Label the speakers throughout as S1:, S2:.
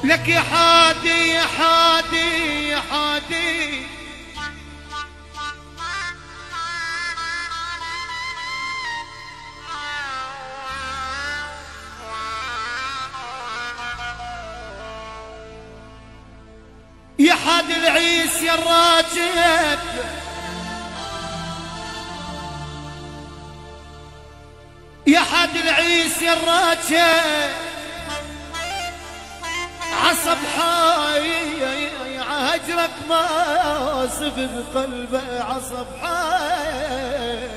S1: لك يا حادي يا حادي يا حادي، يا حادي العيس يا الراجب، يا حادي العيس يا الراجب، عصب حاي هجرك ما صف قلبه عصب حاي.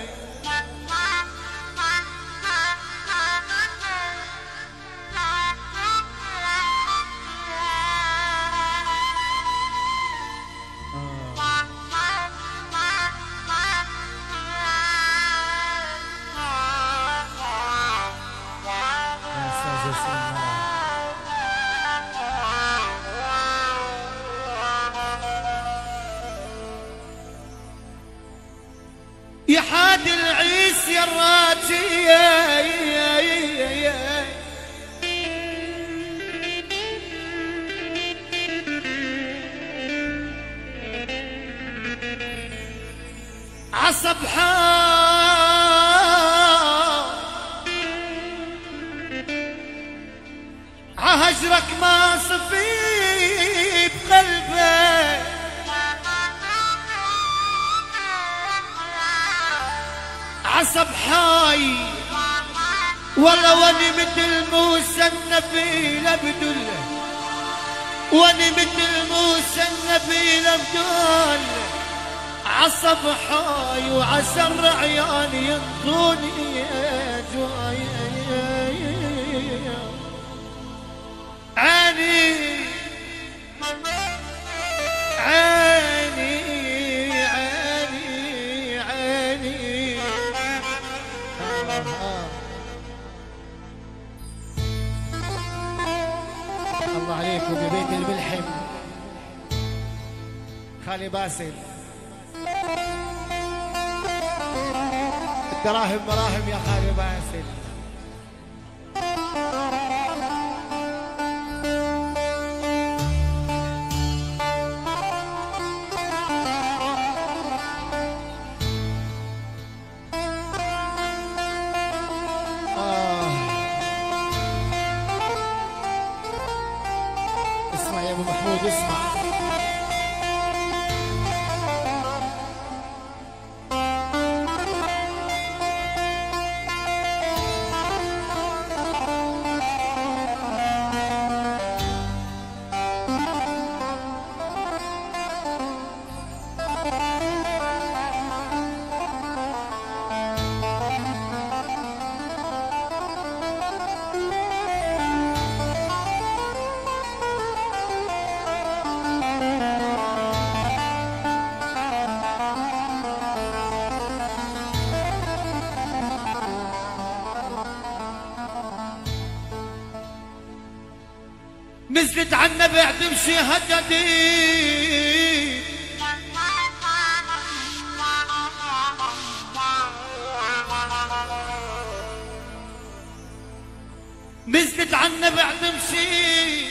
S1: يا حادي العيس يا الراجي، عصب عهجرك ما صفي بقلبه، عصب حاي والله واني مثل موسى النبي لبدله، واني مثل موسى النبي لبدله، عصب حاي وعسر عياني ينطوني يا جواي عيني عيني عيني عيني. الله عليكم ببيت الملحم خالي باسل، الدراهم مراهم يا خالي باسل. اسمع يا ابو محمود اسمع. نزلت عالنبع تمشي هددي، نزلت عالنبع تمشي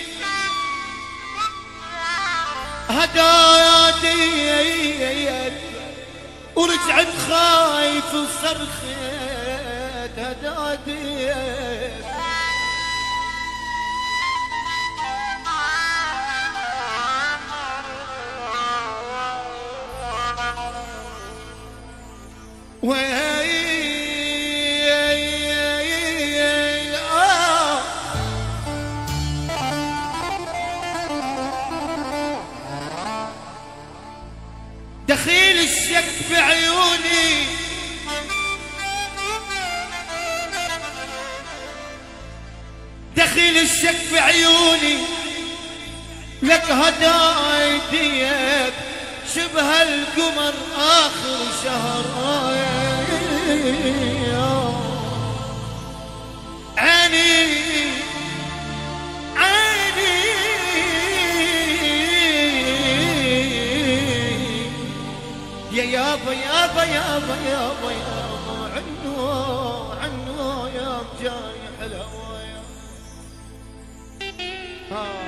S1: هدادي، ورجعت خايف وصرخت هدادي. دخيل الشك بعيوني، دخيل الشك بعيوني، لك هدايتي شبه القمر آخر شهر. عيني عيني يا يابا يابا يابا يابا يابا، عنو عنو يا جاي حلوة.